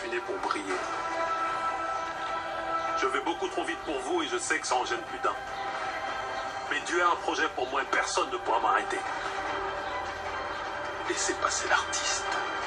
suis né pour briller. Je vais beaucoup trop vite pour vous et je sais que ça en gêne plus d'un. Mais Dieu a un projet pour moi et personne ne pourra m'arrêter. Laissez passer l'artiste.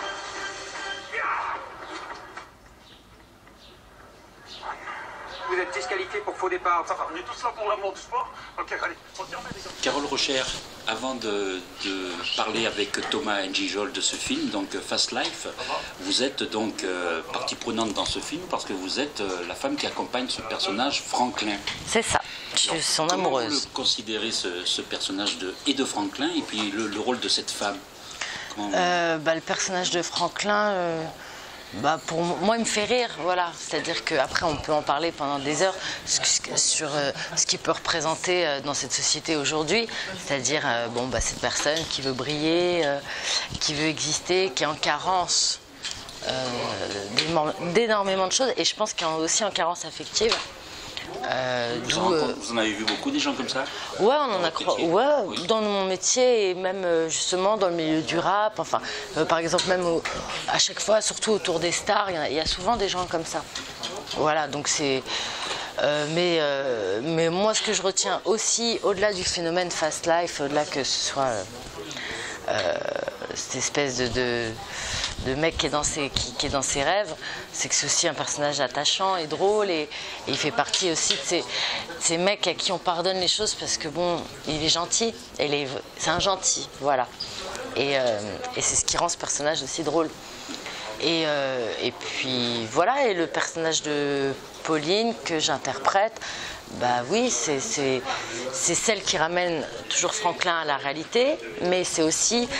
Vous êtes disqualifié pour faux départ. Ça va, on est tous là pour l'amour du sport. Ok, allez, on y remet les gars. Carole Rocher, avant de parler avec Thomas N'Gijol de ce film, donc Fast Life, vous êtes donc partie prenante dans ce film parce que vous êtes la femme qui accompagne ce personnage Franklin. C'est ça, je suis son amoureuse. Comment vous considérez ce personnage de Franklin et puis le rôle de cette femme? Le personnage de Franklin, pour moi, il me fait rire, voilà. C'est-à-dire qu'après, on peut en parler pendant des heures sur ce qu'il peut représenter dans cette société aujourd'hui. C'est-à-dire, cette personne qui veut briller, qui veut exister, qui est en carence d'énormément de choses. Et je pense qu'il est aussi en carence affective. Vous en avez vu beaucoup des gens comme ça? Ouais, on en a Oui. dans mon métier et même justement dans le milieu du rap. Enfin, par exemple, même à chaque fois, surtout autour des stars, il y a souvent des gens comme ça. Voilà, donc c'est. Mais moi, ce que je retiens aussi, au-delà du phénomène Fast Life, au-delà que ce soit cette espèce de mec qui est dans ses rêves, c'est que c'est aussi un personnage attachant et drôle et il fait partie aussi de ces mecs à qui on pardonne les choses parce que bon, il est gentil, c'est un gentil, voilà. Et c'est ce qui rend ce personnage aussi drôle. Et puis voilà, et le personnage de Pauline que j'interprète, bah oui, c'est celle qui ramène toujours Franklin à la réalité, mais c'est aussi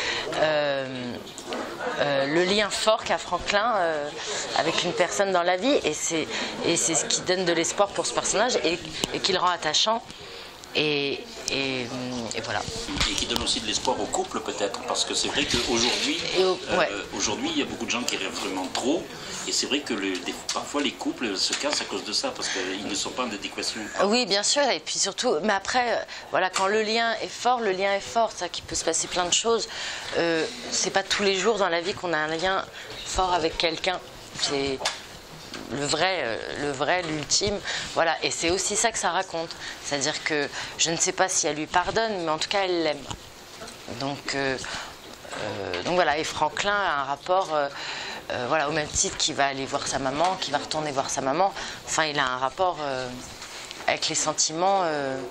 le lien fort qu'a Franklin avec une personne dans la vie, et c'est ce qui donne de l'espoir pour ce personnage et qui le rend attachant. Et voilà. Et qui donne aussi de l'espoir au couple peut-être, parce que c'est vrai qu'aujourd'hui, aujourd'hui, il y a beaucoup de gens qui rêvent vraiment trop, et c'est vrai que parfois les couples se cassent à cause de ça, parce qu'ils ne sont pas en adéquation. Oui, bien sûr, et puis surtout, mais après, voilà, quand le lien est fort, c'est ça qu'il peut se passer plein de choses. C'est pas tous les jours dans la vie qu'on a un lien fort avec quelqu'un. C'est le vrai, l'ultime, voilà, et c'est aussi ça que ça raconte, c'est-à-dire que je ne sais pas si elle lui pardonne, mais en tout cas elle l'aime. Donc voilà, et Franklin a un rapport, au même titre qu'il va aller voir sa maman, qu'il va retourner voir sa maman, enfin il a un rapport avec les sentiments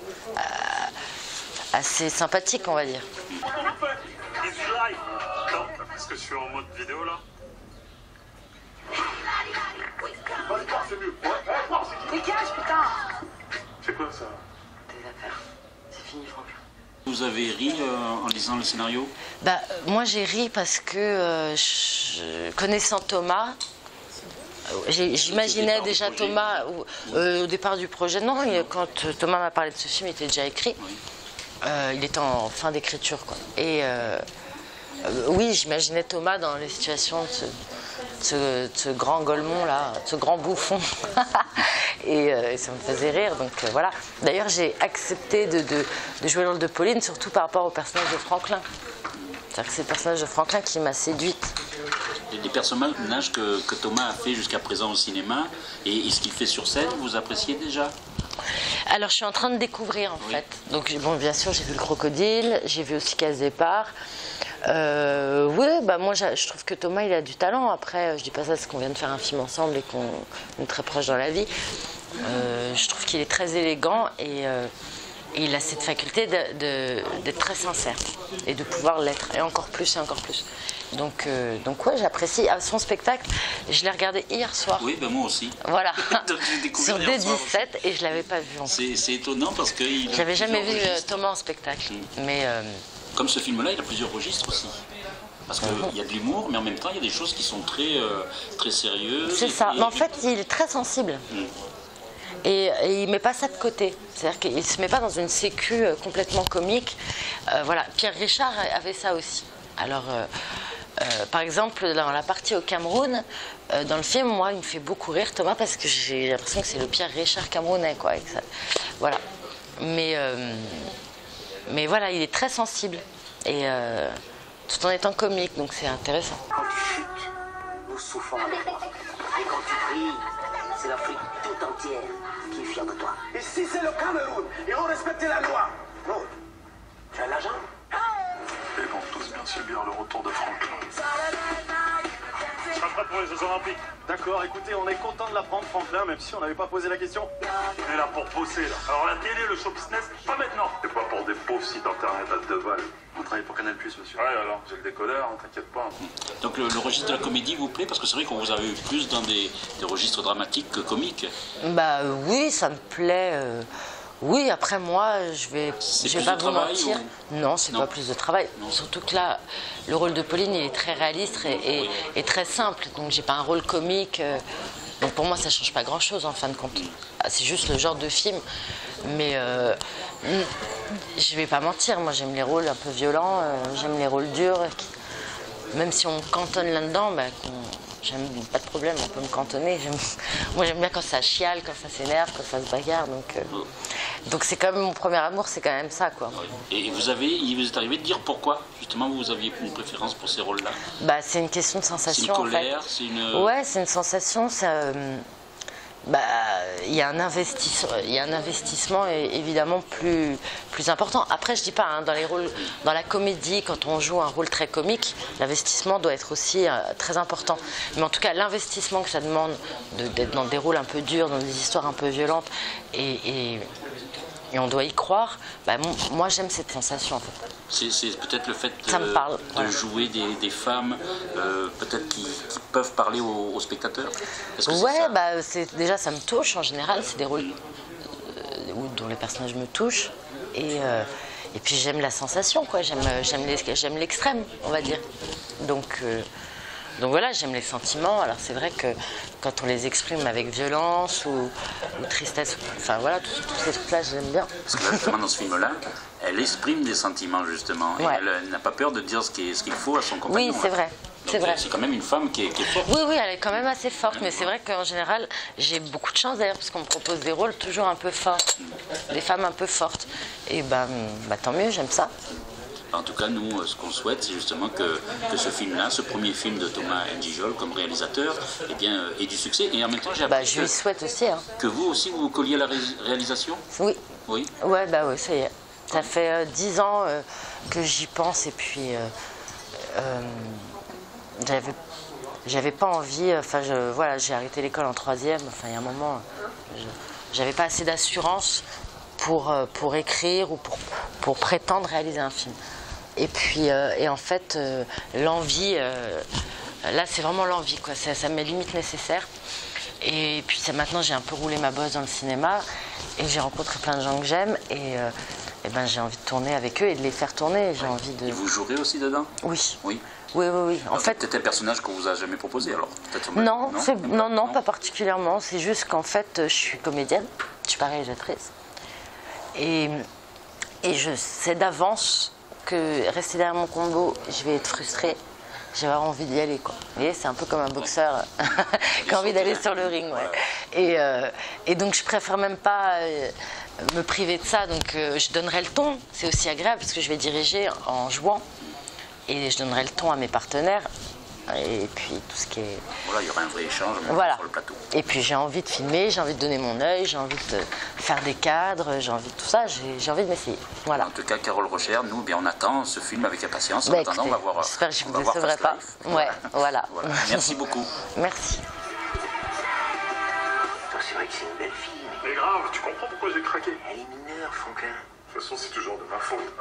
assez sympathique, on va dire. Non, parce que je suis en mode vidéo là. Dégage, putain! C'est quoi ça? Tes affaires, c'est fini, Franklin. Vous avez ri en lisant le scénario? Moi j'ai ri parce que connaissant Thomas, j'imaginais déjà Thomas au départ du projet. Non, quand Thomas m'a parlé de ce film, il était déjà écrit. Il était en fin d'écriture, quoi. Et oui, j'imaginais Thomas dans les situations de ce grand golemon là, ce grand bouffon. et ça me faisait rire, donc voilà. D'ailleurs, j'ai accepté de jouer le rôle de Pauline, surtout par rapport au personnage de Franklin. C'est-à-dire que c'est le personnage de Franklin qui m'a séduite. Les personnages que Thomas a fait jusqu'à présent au cinéma et ce qu'il fait sur scène, vous appréciez déjà? Alors, je suis en train de découvrir en fait. Donc, bon, bien sûr, j'ai vu le Crocodile, j'ai vu aussi Case Départ. Moi je trouve que Thomas il a du talent. Après, je dis pas ça parce qu'on vient de faire un film ensemble et qu'on est très proche dans la vie. Je trouve qu'il est très élégant et il a cette faculté d'être très sincère et de pouvoir l'être, et encore plus et encore plus. Donc ouais, j'apprécie son spectacle. Je l'ai regardé hier soir. Oui, moi aussi. Voilà. Donc, j'ai découvert sur hier soir D17 et je l'avais pas vu. C'est étonnant parce que j'avais jamais vu Thomas en spectacle. Mais comme ce film-là, il a plusieurs registres aussi. Parce qu'il y a de l'humour, mais en même temps, il y a des choses qui sont très sérieuses. C'est ça. Mais en fait, il est très sensible. Et il ne met pas ça de côté. C'est-à-dire qu'il ne se met pas dans une sécu complètement comique. Voilà. Pierre Richard avait ça aussi. Alors, par exemple, dans la partie au Cameroun, dans le film, moi, il me fait beaucoup rire, Thomas, parce que j'ai l'impression que c'est le Pierre Richard camerounais, quoi. Avec ça. Voilà. Mais voilà, il est très sensible. Et tout en étant comique, donc c'est intéressant. Quand tu chutes, nous souffrons avec toi. Et quand tu pries, c'est l'Afrique tout entière qui est fière de toi. Ici, c'est le Cameroun et on respecte la loi. Non. Tu as l'argent? Ils vont tous bien subir le retour de Franklin. Je serai prêt pour les Jeux Olympiques. D'accord, écoutez, on est content de l'apprendre, Franklin, même si on n'avait pas posé la question. On est là pour bosser, là. Alors la télé, le show business, pas maintenant. C'est pas pour des pauvres sites internet à 2 balles. On travaille pour Canal+, monsieur. Ouais, alors, j'ai le décodeur, t'inquiète pas. Donc le registre de la comédie vous plaît? Parce que c'est vrai qu'on vous avait eu plus dans des registres dramatiques que comiques. Bah oui, ça me plaît. Oui, après moi, je vais pas vous mentir. Non, c'est pas plus de travail. Non. Surtout que là, le rôle de Pauline, il est très réaliste et très simple. Donc j'ai pas un rôle comique. Donc pour moi, ça change pas grand-chose en fin de compte. C'est juste le genre de film. Mais je vais pas mentir, moi j'aime les rôles un peu violents, j'aime les rôles durs. Même si on cantonne là-dedans, bah, j'aime pas de problème, on peut me cantonner. Moi j'aime bien quand ça chiale, quand ça s'énerve, quand ça se bagarre. Donc c'est quand même mon premier amour, c'est quand même ça, quoi. Et il vous est arrivé de dire pourquoi justement vous aviez une préférence pour ces rôles-là? Bah c'est une question de sensation. C'est une colère, en fait. c'est une... Ouais, c'est une sensation. Bah, il y a un investissement évidemment plus important. Après, je dis pas, hein, dans la comédie, quand on joue un rôle très comique, l'investissement doit être aussi très important. Mais en tout cas, l'investissement que ça demande d'être dans des rôles un peu durs, dans des histoires un peu violentes, et on doit y croire, bah, moi j'aime cette sensation en fait. C'est peut-être le fait Ça me parle, de jouer des femmes peut-être qui peuvent parler aux spectateurs. Est-ce que c'est ça? Bah, déjà ça me touche en général, c'est des rôles dont les personnages me touchent. Et puis j'aime la sensation, quoi. J'aime l'extrême, on va dire. Donc voilà, j'aime les sentiments. Alors c'est vrai que quand on les exprime avec violence ou tristesse, enfin voilà, tous ces trucs-là, j'aime bien. Parce que là, justement, dans ce film-là, elle exprime des sentiments, justement. Ouais. Et elle n'a pas peur de dire ce qu'il faut à son compagnon. Oui, c'est vrai. C'est vrai. C'est quand même une femme qui est forte. Oui, elle est quand même assez forte, mais c'est vrai qu'en général, j'ai beaucoup de chance d'ailleurs, parce qu'on me propose des rôles toujours un peu forts, des femmes un peu fortes. Et bah tant mieux, j'aime ça. En tout cas, nous, ce qu'on souhaite, c'est justement que ce film-là, ce premier film de Thomas N'Djidjol comme réalisateur, eh bien, ait du succès. Et en même temps, j'ai appris je lui souhaite aussi. Hein. Que vous aussi, vous colliez à la réalisation. Oui. Oui. Ouais, oui, ça y est. Ça fait 10 ans que j'y pense, et puis j'avais pas envie. Enfin, voilà, j'ai arrêté l'école en 3e. Enfin, il y a un moment, j'avais pas assez d'assurance pour écrire ou pour prétendre réaliser un film. Et puis, en fait, l'envie, là, c'est vraiment l'envie, quoi. Ça m'est limite nécessaire. Et puis, maintenant, j'ai un peu roulé ma bosse dans le cinéma et j'ai rencontré plein de gens que j'aime et j'ai envie de tourner avec eux et de les faire tourner. J'ai envie de... Et vous jouerez aussi dedans? Oui. Oui. Oui. En fait, peut-être un personnage qu'on vous a jamais proposé, alors peut-être. Non, pas particulièrement. C'est juste qu'en fait, je suis comédienne, je suis pas réalisatrice. Et je sais d'avance que rester derrière mon combo, je vais être frustrée. Je vais avoir envie d'y aller, quoi. Vous voyez, c'est un peu comme un boxeur qui a envie d'aller sur le ring. Ouais. Et donc, je préfère même pas me priver de ça. Donc, je donnerai le ton. C'est aussi agréable parce que je vais diriger en jouant. Et je donnerai le ton à mes partenaires. Et puis tout ce qui est... Voilà, il y aura un vrai échange sur le plateau. Et puis j'ai envie de filmer, j'ai envie de donner mon œil, j'ai envie de faire des cadres, j'ai envie de tout ça, j'ai envie de m'essayer. Voilà. En tout cas, Carole Rocher, nous, on attend ce film avec impatience. En attendant, on va voir. J'espère que je ne vous décevrai pas. Ouais, voilà. Merci beaucoup. Merci. C'est vrai que c'est une belle fille, Mais grave, tu comprends pourquoi j'ai craqué? elle est mineure, Franklin. De toute façon, c'est toujours de ma faute.